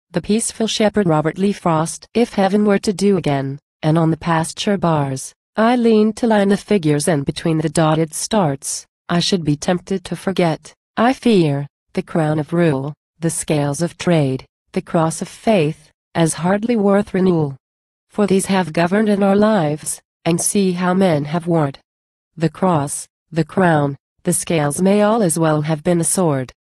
The peaceful shepherd Robert Lee Frost. If heaven were to do again, and on the pasture bars, I leaned to line the figures and between the dotted starts, I should be tempted to forget, I fear, the crown of rule, the scales of trade, the cross of faith, as hardly worth renewal. For these have governed in our lives, and see how men have worn it. The cross, the crown, the scales may all as well have been a sword.